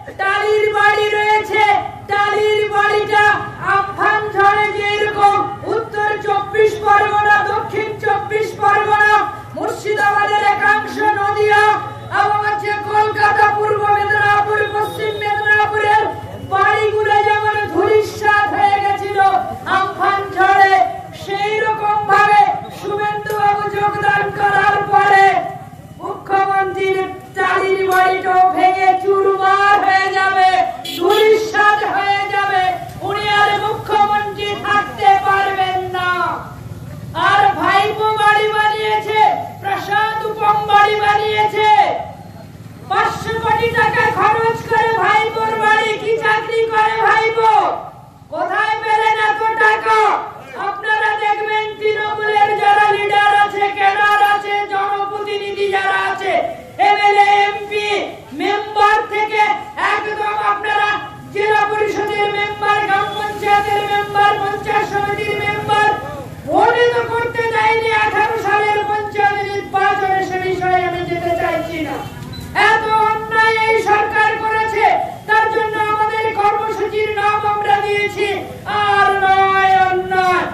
টালির বাড়ি রয়েছে, টালির বাড়িটা আমফান ঝড়ে যেরকম উত্তর 24 পরগনা, দক্ষিণ 24 পরগনা, মুর্শিদাবাদের একাংশ, নদিয়া এবং হচ্ছে কলকাতা, পূর্ব মেদিনীপুর, পশ্চিম মেদিনীপুরের বাড়িগুলো যেমন ধূলিসাৎ হয়ে গেছিল আমফান ঝড়ে, সেই রকম ভাবে শুভেন্দু বাবু যোগদান করার পরে মুখ্যমন্ত্রীর টালির বাড়িটাও ভেঙে চুরমার হয়ে যাবে, ধূলিসাৎ হয়ে যাবে। উনি আর মুখ্যমন্ত্রী থাকতে পারবেন না। আর ভাইপো বাড়ি বানিয়েছে, প্রসাদ উপম বাড়ি বানিয়েছে, 500 কোটি টাকা খরচ করে ভাইপোর বাড়ি। কি চাকরি করে ভাইপো? কোথায় পেলেন এত টাকা? আপনারা দেখবেন তৃণমূলের যারা লিডার আছে, ক্যাডার আছে, জনপ্রতিনিধি যারা আছে, এমএলএ, এমপি, মেম্বার থেকে একদম আপনারা জেলা পরিষদের মেম্বার, গ্রাম পঞ্চায়েতের মেম্বার, পঞ্চায়েত সমিতির মেম্বার, ভোটে তো করতে দেয়নি 18 সালের পঞ্চায়েত নির্বাচনে। সে বিষয়ে আমি যেতে চাইছি না। এত অন্যায় এই সরকার করেছে, তার জন্য আমাদের কর্মসূচির নাম আমরা দিয়েছি আর নয় অন্যায়।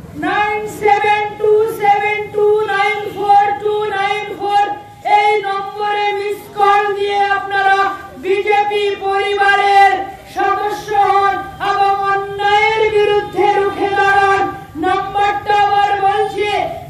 9727294294 এই নম্বরে মিস কল দিয়ে আপনারা বিজেপি পরিবারের সদস্য হন এবং অন্যায়ের বিরুদ্ধে রুখে দাঁড়ান। নাম্বারটা আবার বলছি,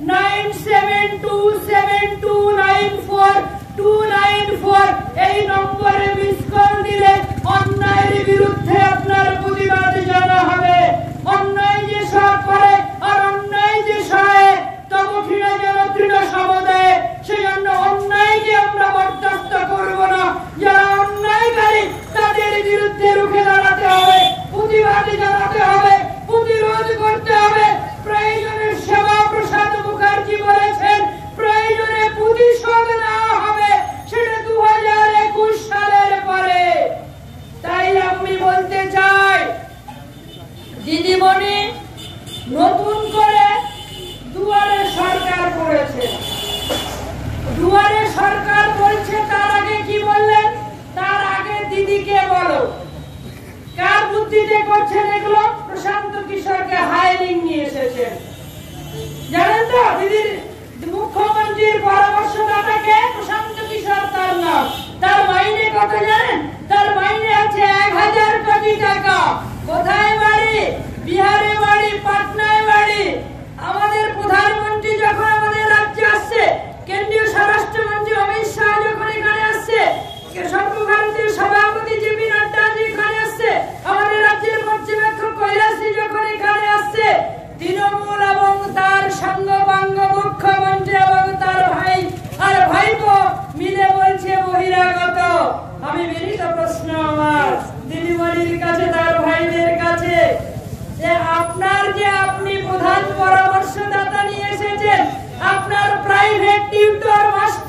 9727294294 এই নম্বরে মিস কল দিলে অন্যায়ের বিরুদ্ধে আপনার প্রতিবাদ জানা হবে। অন্যায় যে সব করে আর অন্যায় যে সহে তব ঘৃণা যেন দৃঢ় সমুদায়, সেজন্য অন্যায়কে আমরা বরদাস্ত করব না। যারা অন্যায়কারী তাদের বিরুদ্ধে রুখে দাঁড়াতে হবে, প্রতিবাদ জানাতে হবে, প্রতিরোধ করতে হবে। প্রয়োজনে সেবা প্রসাদ মুখার্জি বলেছেন প্রয়োজনে প্রতিশোধ নেওয়া হবে, সেটা 2021 সালের পরে। তাই আমি বলতে চাই দিদিমণি নতুন করে দুয়ারে সরকার করেছে। দুয়ারে সরকার বলছে, তার আগে কি বললেন? তার আগে দিদিকে বলো। কার বুদ্ধিতে করছেন এগুলো? প্রশান্ত কিশোরকে হায়ারিং নিয়ে এসেছেন। জানেন তো দিদির মুখ্যমন্ত্রীর পরামর্শদাতাকে প্রশান্ত কিশোর তার নাম। তার মাইনে কত জানেন? তার মাইনে আছে 1000 কোটি টাকা। কোথায় বাড়ি? বিহারে বাড়ি, পাটনায় বাড়ি। আমাদের প্রধানমন্ত্রী যখন আমাদের রাজ্যে আসছে, কেন্দ্রীয় স্বরাষ্ট্রমন্ত্রী অমিত শাহ যখন এখানে আসছে, সর্বভারতীয় সভাপতি জেপি নাড্ডা এখানে আসছে, আমাদের রাজ্যের পর্যবেক্ষক কৈলাসী যখন এখানে আসছে, তৃণমূল এবং তার সঙ্গবাঙ্গ মুখ্যমন্ত্রী এবং তার ভাই আর ভাইপো মিলে বলছে বহিরাগত। আমি বিনীত প্রশ্ন আমার দিদিমণির কাছে, তার ভাইদের কাছে, যে আপনার যে আপনি প্রধান পরামর্শদাতা নিয়ে এসেছেন, আপনার প্রাইভেট টিউটর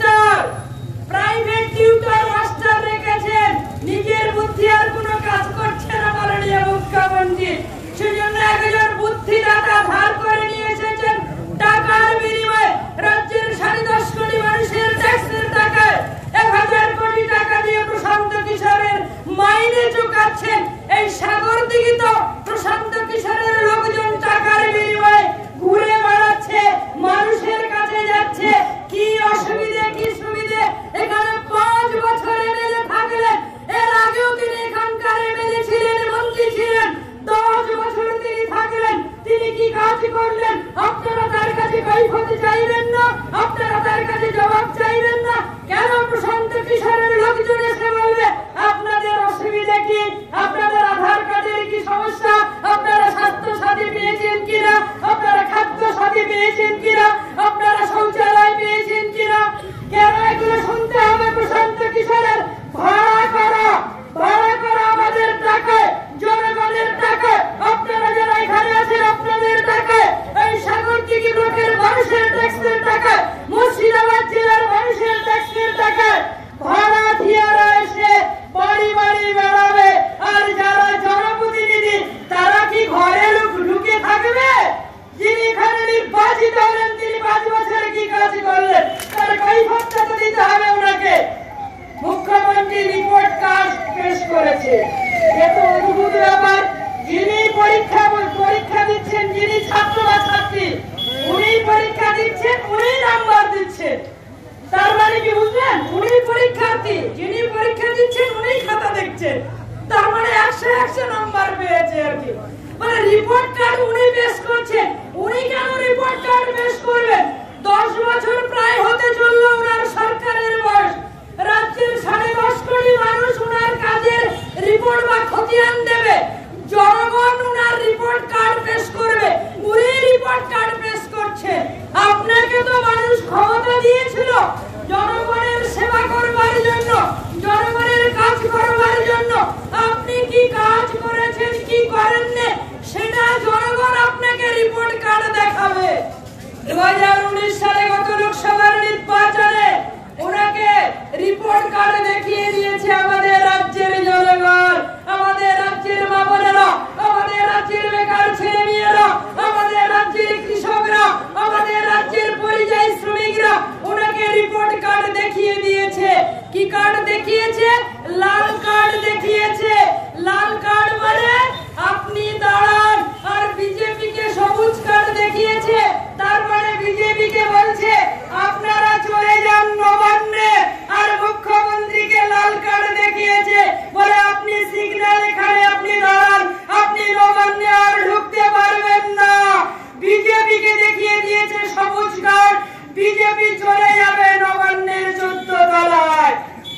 মাস্টার রেখেছেন, নিজের বুদ্ধি আর কোনো কাজ করছে না মাননীয় মুখ্যমন্ত্রী। সেজন্য একজন বুদ্ধিদাতা ধার করে নিয়ে এসেছেন টাকার বিনিময়ে। রাজ্যের 10.5 কোটি মানুষের ট্যাক্সের টাকায় 1000 কোটি টাকা দিয়ে প্রশান্ত কিশোরের মাইনে চুকাচ্ছেন। এই সাগর দিকে তো প্রশান্ত কিশোরের লোকজন টাকার বিনিময়ে ঘুরে বেড়াচ্ছে, মানুষের কাছে যাচ্ছে। কি অসুবিধে, কি সুবিধে? এখানে 5 বছর এমএলএ থাকলেন, এর আগেও তিনি এখানকার এমএলএ ছিলেন, মন্ত্রী ছিলেন। 10 বছর তিনি থাকলেন, তিনি কি কাজ করলেন? আপনারা তার কাছে কৈফিয়ত চাইবেন না? আপনারা তার কাছে জবাব চাইবেন না? কেন প্রশান্ত কিশোরের লোকজন এসে বলবে আপনাদের অসুবিধা কি, আপনাদের আধার কার্ডের কি সমস্যা, আপনারা স্বাস্থ্য সাথী পেয়েছেন কিনা, আপনারা খাদ্য সাথী পেয়েছেন কিনা, আপনারা শৌচালয় পেয়েছেন করেছে। এত অদ্ভুত ব্যাপার, যিনি পরীক্ষা দিচ্ছেন, যিনি ছাত্র বা ছাত্রী, উনি পরীক্ষা দিচ্ছেন, উনি নাম্বার দিচ্ছেন। তার মানে কি বুঝলেন? উনি পরীক্ষার্থী, যিনি পরীক্ষা দিচ্ছেন উনি খাতা দেখছেন। তার মানে 100 নাম্বার পেয়েছে আর কি। মানে রিপোর্ট কার্ড উনি পেশ করছেন। উনি কেন রিপোর্ট কার্ড পেশ করবেন? 10 বছর প্রায় হতে চলল ওনার সরকারের বয়স। রাজ্যের 10.5 কোটি মানুষ ওনার কাজের রিপোর্ট বা খতিয়ান দেবে। জনগণ ওনার রিপোর্ট কার্ড পেশ করবে, উনি রিপোর্ট কার্ড পেশ করছে। আপনাকে তো মানুষ ক্ষমতা দিয়েছিল জনগণের সেবা করবার জন্য, জনগণের কাজ করবার জন্য। আপনি কি কাজ করেছেন, কি করেননি, সেটা জনগণ আপনাকে রিপোর্ট কার্ড দেখাবে। 2019 সালে গত লোকসভার নির্বাচনে ওনাকে রিপোর্ট কার্ড দেখিয়ে দিয়েছে আমাদের রাজ্যের জনগণ, আমাদের রাজ্যের মা বোনেরা, আমাদের রাজ্যের বেকার ছেলে মেয়েরা, আমাদের রাজ্যের কৃষকরা, আমাদের রাজ্যের পরিযায়ী শ্রমিকরা ওনাকে রিপোর্ট কার্ড দেখিয়ে দিয়েছে। কি কার্ড দেখিয়েছে? লাল কার্ড দেখিয়েছে। লাল কার্ড মানে আপনি দাঁড়ান, আর বিজেপি কে সবুজ কার্ড দেখিয়েছে। তার মানে বিজেপি কে বলছে আপনারা চলে যান নবান্নে, আর মুখ্যমন্ত্রীকে লাল কার্ড দেখিয়েছে বলে আপনি সিগন্যাল এখানে আপনি দাঁড়ান, আপনি নবান্নে আর ঢুকতে পারবেন না। বিজেপি কে দেখিয়ে দিয়েছে সবুজ কার্ড, বিজেপি চলে যাবে নবান্নের 14 তলায়।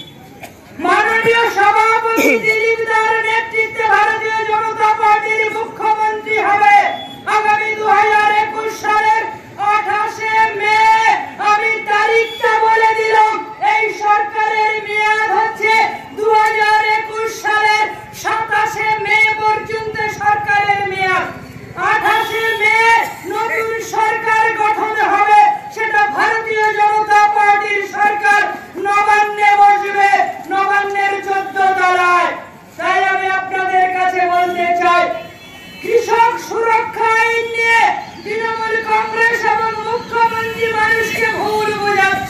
মাননীয় সভাপতি দিলীপ দার নেতৃত্বে ভারতীয় জনতা পার্টির মুখ্যমন্ত্রী হবে আগামী 2021 সালের 28 মে। আমি তারিখটা বলে দিলাম, এই সরকারের মেয়াদ হচ্ছে 2021 সালের 27 মে পর্যন্ত সরকারের মেয়াদ। 28 মে নতুন সরকার গঠন হবে, সেটা ভারতীয় জনতা পার্টির সরকার নবান্নে বসবে, নবান্নের 14 তলায়। তাই আমি আপনাদের কাছে বলতে চাই, কৃষক সুরক্ষা আইন নিয়ে তৃণমূল কংগ্রেস এবং মুখ্যমন্ত্রী মানুষকে ভুল বোঝাচ্ছে।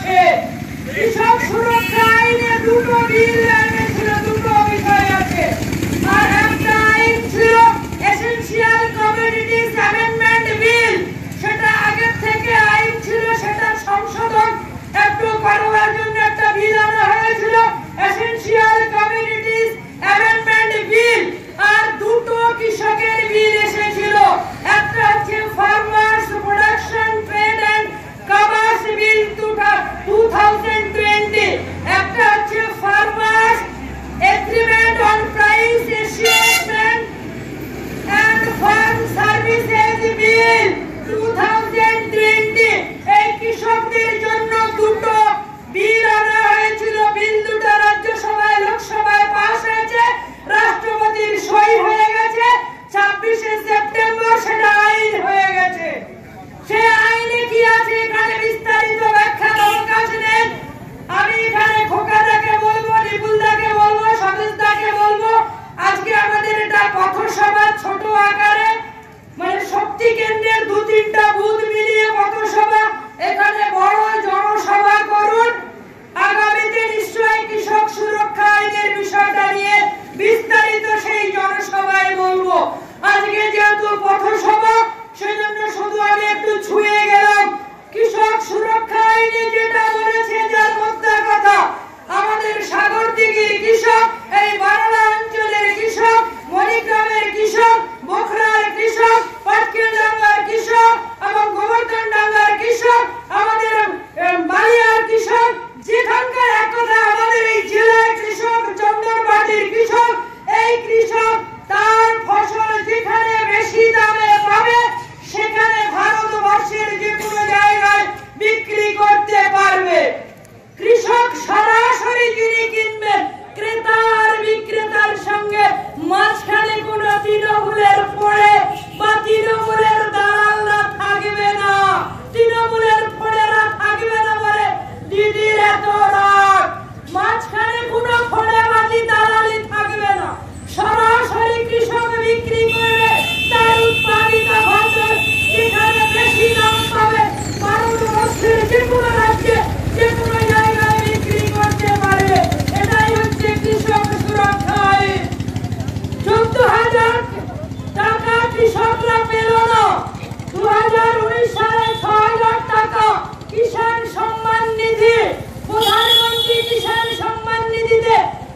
কিষাণ সম্মান নিধিতে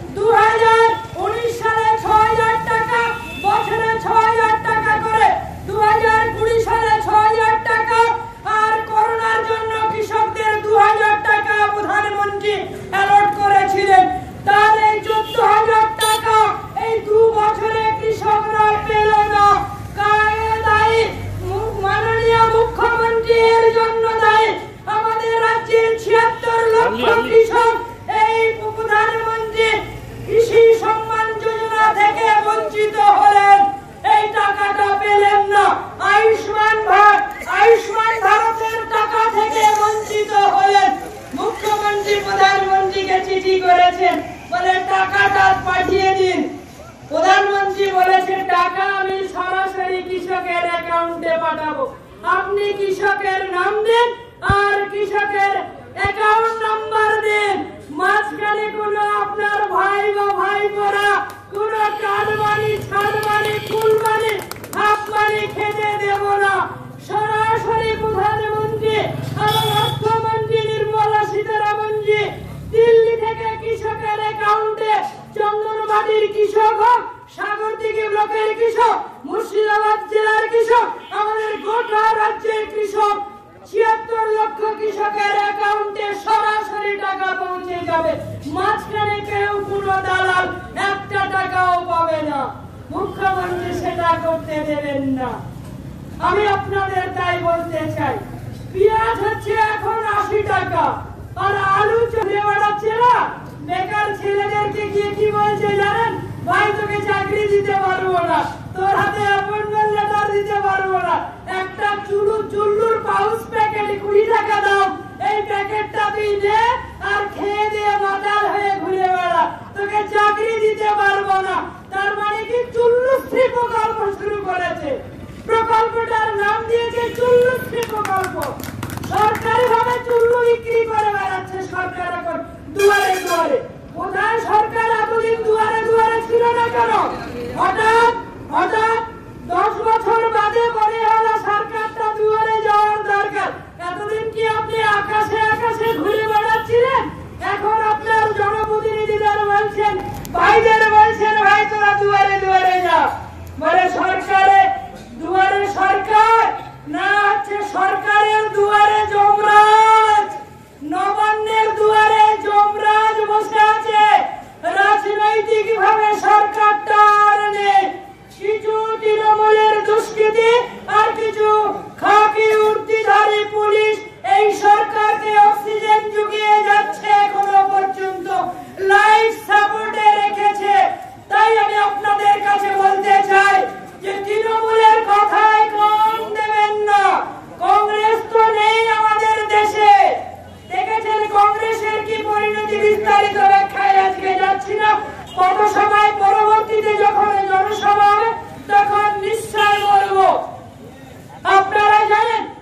2019 সালে 6000 টাকা, বছরে 6000 টাকা করে, 2020 সালে 6000 টাকা, আর করোনার জন্য কৃষকদের 2000 টাকা প্রধানমন্ত্রী অ্যালট করেছিলেন। তার এই 14000 টাকা এই 2 বছরে কৃষকরা পেল না। কাকে দায়ী? মাননীয় মুখ্যমন্ত্রী এর জন্য দায়ী। আমাদের রাজ্যের 76 লক্ষ কৃষক এই প্রধানমন্ত্রী কৃষি সম্মান যোজনা থেকে বঞ্চিত হলেন, এই টাকাটা পেলেন না। আয়ুষ্মান ভারতের টাকা থেকে বঞ্চিত হলেন। মুখ্যমন্ত্রী প্রধানমন্ত্রীকে চিঠি করেছেন, বলে টাকাটা পাঠিয়ে দিন। প্রধানমন্ত্রী বলেছে টাকা আমি সরাসরি কৃষকের অ্যাকাউন্টে পাঠাবো, আপনি কৃষকের নাম দেন আর কৃষকের অ্যাকাউন্ট নাম্বার দেন। মাঝখানে কোনো আপনার ভাই বা ভাইপোরা কোনো কার্ড মানি, ছাড় মানি, ফুল মানি, হাফ মানি খেতে দেব না। সরাসরি প্রধানমন্ত্রী এবং অর্থমন্ত্রী নির্মলা সীতারামনজি দিল্লি থেকে কৃষকের অ্যাকাউন্টে, চন্দনবাড়ির কৃষক হোক, সাগরদিঘি ব্লকের কৃষক, মুর্শিদাবাদ জেলার কৃষক, আমাদের গোটা রাজ্যের কৃষক, 76 লক্ষ কৃষকের অ্যাকাউন্টে সরাসরি টাকা পৌঁছে যাবে। মাঝখানে কেউ কোনো দালাল একটা টাকাও পাবে না। মুখ্যমন্ত্রী সেটা করতে দেবেন না। আমি আপনাদের তাই বলতে চাই, পেঁয়াজ হচ্ছে এখন 80 টাকা, আর আলু চলে বেড়াচ্ছে না। বেকার ছেলেদেরকে গিয়ে কি বলছে জানেন? ভাই তোকে চাকরি দিতে পারবো না, তোর হাতে অ্যাপয়েন্টমেন্ট লেটার দিতে পারবো না, একটা চুল্লুর পাউচ প্যাকেট 20 টাকা দাও, এই প্যাকেটটা তুই নে আর খেয়ে দিয়ে মাতাল হয়ে ঘুরে বেড়া, তোকে চাকরি দিতে পারবো না। তার মানে কি চুল্লুশ্রী প্রকল্প শুরু করেছে। প্রকল্পটার নাম দিয়েছে চুল্লুশ্রী প্রকল্প। সরকারি ভাবে চুল্লু বিক্রি করে বেড়াচ্ছে সরকার এখন দুয়ারে দুয়ারে। কোথায় সরকার এতদিন দুয়ারে দুয়ারে ছিল না কেন? হঠাৎ 10 বছর বাদে মনে হলো সরকারটা দুয়ারে যাওয়ার দরকার। এতদিন কি আপনি আকাশে আকাশে ঘুরে বেড়াচ্ছিলেন? এখন আপনার জনপ্রতিনিধিদের বলছেন, ভাইদের বলছেন, ভাই তোরা দুয়ারে দুয়ারে যা। বলে সরকারে দুয়ারে সরকার না, হচ্ছে সরকারের দুয়ারে যমরাজ। নবান্নের দুয়ারে যমরাজ বসে আছে। রাজনৈতিক ভাবে সরকারটা আর নেই। কিছু তৃণমূলের দুষ্কৃতী আর কিছু খাকি উর্দিধারী পুলিশ এই সরকারকে অক্সিজেন জুগিয়ে যাচ্ছে, এখনো পর্যন্ত লাইফ সাপোর্টে রেখেছে। তাই আমি আপনাদের কাছে বলতে চাই যে তৃণমূলের কথায় কান দেবেন না। কংগ্রেস তো নেই আমাদের দেশে। দেখেছেন কংগ্রেসের কি পরিণতি? বিস্তারিত ব্যাখ্যায় আজকে যাচ্ছি না। কত সময় পরবর্তীতে যখন জনসভা হবে তখন নিশ্চয় বলবো। আপনারা জানেন